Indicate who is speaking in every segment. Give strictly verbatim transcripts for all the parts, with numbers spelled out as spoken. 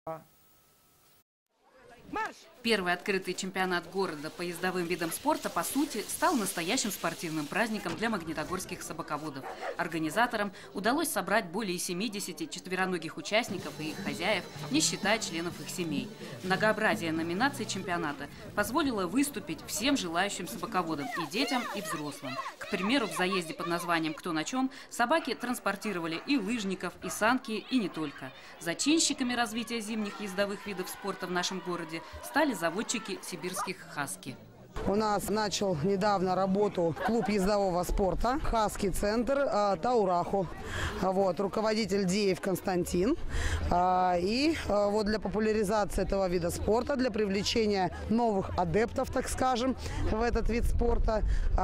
Speaker 1: Первый открытый чемпионат города по ездовым видам спорта, по сути, стал настоящим спортивным праздником для магнитогорских собаководов. Организаторам удалось собрать более семидесяти четвероногих участников и их хозяев, не считая членов их семей. Многообразие номинаций чемпионата позволило выступить всем желающим собаководам, и детям, и взрослым. К примеру, в заезде под названием «Кто на чем» собаки транспортировали и лыжников, и санки, и не только. Зачинщиками развития зимних ездовых видов спорта в нашем городе стали заводчики сибирских хаски.
Speaker 2: У нас начал недавно работу клуб ездового спорта «Хаски Центр» э, Таураху. Вот, руководитель Деев Константин. Э, и э, вот для популяризации этого вида спорта, для привлечения новых адептов, так скажем, в этот вид спорта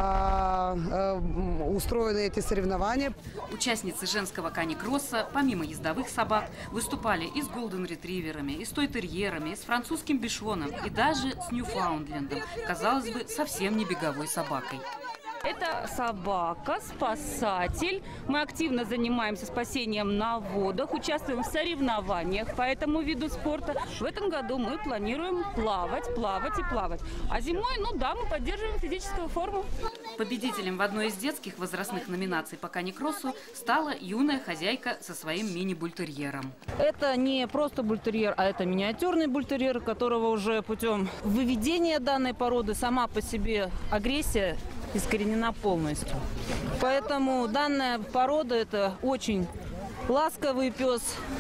Speaker 2: э, э, устроены эти соревнования.
Speaker 1: Участницы женского кани-кросса, помимо ездовых собак, выступали и с голден-ретриверами, и с той-терьерами, и с французским бишоном, и даже с ньюфаундлендом. Казалось бы, совсем не беговой собакой.
Speaker 3: Это собака, спасатель. Мы активно занимаемся спасением на водах, участвуем в соревнованиях по этому виду спорта. В этом году мы планируем плавать, плавать и плавать. А зимой, ну да, мы поддерживаем физическую форму.
Speaker 1: Победителем в одной из детских возрастных номинаций по кани-кроссу стала юная хозяйка со своим мини-бультерьером.
Speaker 3: Это не просто бультерьер, а это миниатюрный бультерьер, которого уже путем выведения данной породы сама по себе агрессия искоренена полностью. Поэтому данная порода – это очень ласковый пес,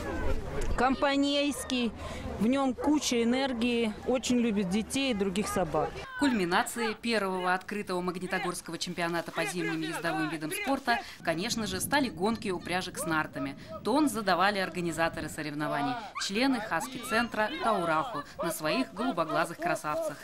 Speaker 3: компанейский, в нем куча энергии, очень любит детей и других собак.
Speaker 1: Кульминацией первого открытого магнитогорского чемпионата по зимним ездовым видам спорта, конечно же, стали гонки упряжек с нартами. Тон задавали организаторы соревнований, члены Хаски-центра Таураху на своих голубоглазых красавцах.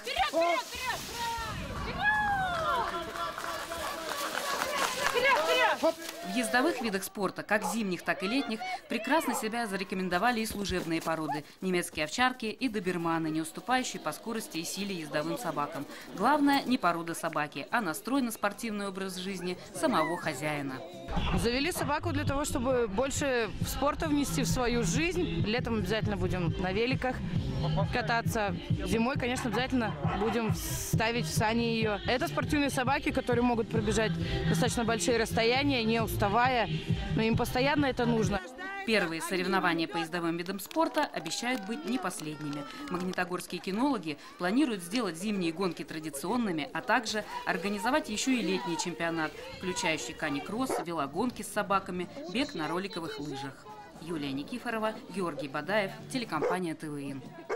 Speaker 1: В ездовых видах спорта, как зимних, так и летних, прекрасно себя зарекомендовали и служебные породы – немецкие овчарки и доберманы, не уступающие по скорости и силе ездовым собакам. Главное – не порода собаки, а настрой на спортивный образ жизни самого хозяина.
Speaker 4: Завели собаку для того, чтобы больше спорта внести в свою жизнь. Летом обязательно будем на великах кататься. Зимой, конечно, обязательно будем ставить в сани ее. Это спортивные собаки, которые могут пробежать достаточно большие расстояния, не уставая, но им постоянно это нужно.
Speaker 1: Первые соревнования по ездовым видам спорта обещают быть не последними. Магнитогорские кинологи планируют сделать зимние гонки традиционными, а также организовать еще и летний чемпионат, включающий кани-кросс, велогонки с собаками, бег на роликовых лыжах. Юлия Никифорова, Георгий Бадаев, телекомпания ТВН.